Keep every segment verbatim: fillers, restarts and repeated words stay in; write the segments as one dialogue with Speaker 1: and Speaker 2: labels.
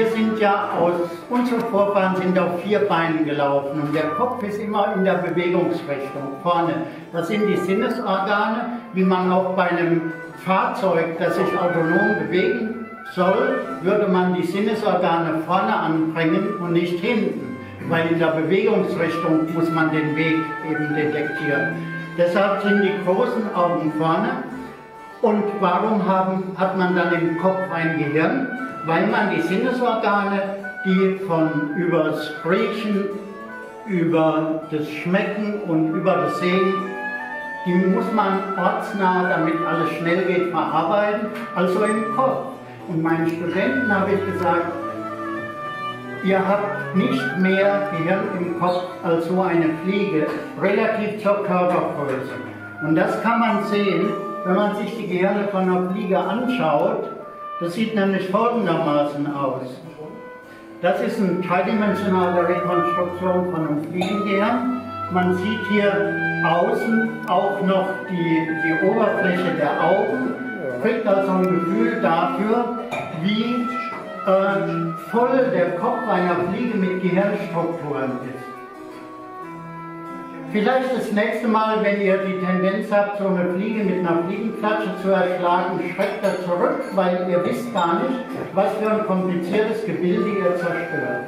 Speaker 1: wir sind ja aus, unsere Vorfahren sind auf vier Beinen gelaufen und der Kopf ist immer in der Bewegungsrichtung vorne. Das sind die Sinnesorgane, wie man auch bei einem Fahrzeug, das sich autonom bewegen soll, würde man die Sinnesorgane vorne anbringen und nicht hinten, weil in der Bewegungsrichtung muss man den Weg eben detektieren. Deshalb sind die großen Augen vorne. Und warum haben, hat man dann im Kopf ein Gehirn? Weil man die Sinnesorgane, die von übers Riechen, über das Schmecken und über das Sehen, die muss man ortsnah, damit alles schnell geht, verarbeiten, also im Kopf. Und meinen Studenten habe ich gesagt, ihr habt nicht mehr Gehirn im Kopf als so eine Fliege, relativ zur Körpergröße. Und das kann man sehen, wenn man sich die Gehirne von einer Fliege anschaut. Das sieht nämlich folgendermaßen aus. Das ist eine dreidimensionale Rekonstruktion von einem Fliegengehirn. Man sieht hier außen auch noch die, die Oberfläche der Augen, kriegt also ein Gefühl dafür, wie äh, voll der Kopf einer Fliege mit Gehirnstrukturen ist. Vielleicht das nächste Mal, wenn ihr die Tendenz habt, so eine Fliege mit einer Fliegenklatsche zu erschlagen, schreckt da zurück, weil ihr wisst gar nicht, was für ein kompliziertes Gebilde ihr zerstört.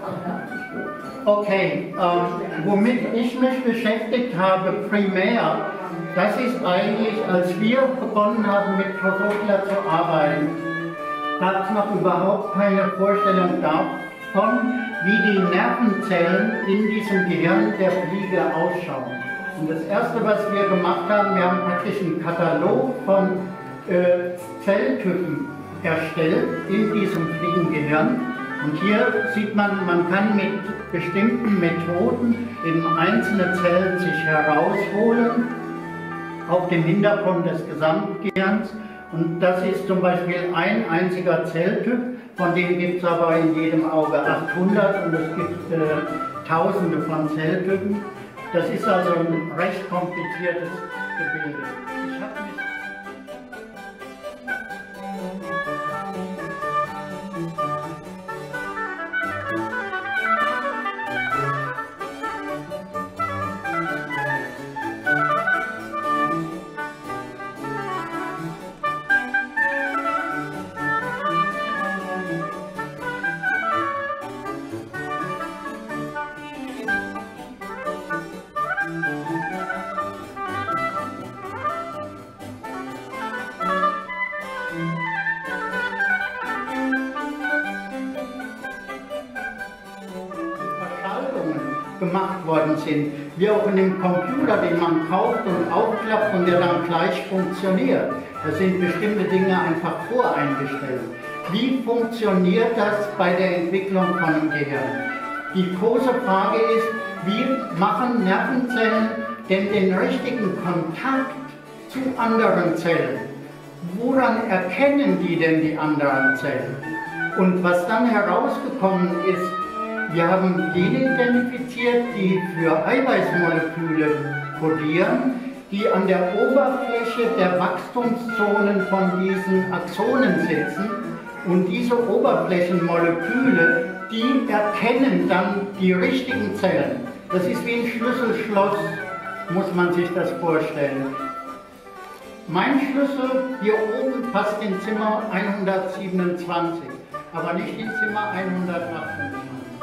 Speaker 1: Okay, ähm, womit ich mich beschäftigt habe, primär, das ist eigentlich, als wir begonnen haben mit Drosophila zu arbeiten, gab es noch überhaupt keine Vorstellung davon, wie die Nervenzellen in diesem Gehirn der Fliege ausschauen. Und das Erste, was wir gemacht haben, wir haben praktisch einen Katalog von äh, Zelltypen erstellt in diesem Fliegengehirn. Und hier sieht man, man kann mit bestimmten Methoden eben einzelne Zellen sich herausholen auf dem Hintergrund des Gesamtgehirns. Und das ist zum Beispiel ein einziger Zelltyp, von dem gibt es aber in jedem Auge achthundert und es gibt äh, Tausende von Zelltypen. Das ist also ein recht kompliziertes Gebilde. Ich hab mich gemacht worden sind, wie auch in dem Computer, den man kauft und aufklappt und der dann gleich funktioniert. Da sind bestimmte Dinge einfach voreingestellt. Wie funktioniert das bei der Entwicklung von einem Gehirn? Die große Frage ist, wie machen Nervenzellen denn den richtigen Kontakt zu anderen Zellen? Woran erkennen die denn die anderen Zellen? Und was dann herausgekommen ist, wir haben Gene identifiziert, die für Eiweißmoleküle kodieren, die an der Oberfläche der Wachstumszonen von diesen Axonen sitzen. Und diese Oberflächenmoleküle, die erkennen dann die richtigen Zellen. Das ist wie ein Schlüssel-Schloss, muss man sich das vorstellen. Mein Schlüssel hier oben passt in Zimmer hundertsiebenundzwanzig, aber nicht in Zimmer hundertachtundzwanzig.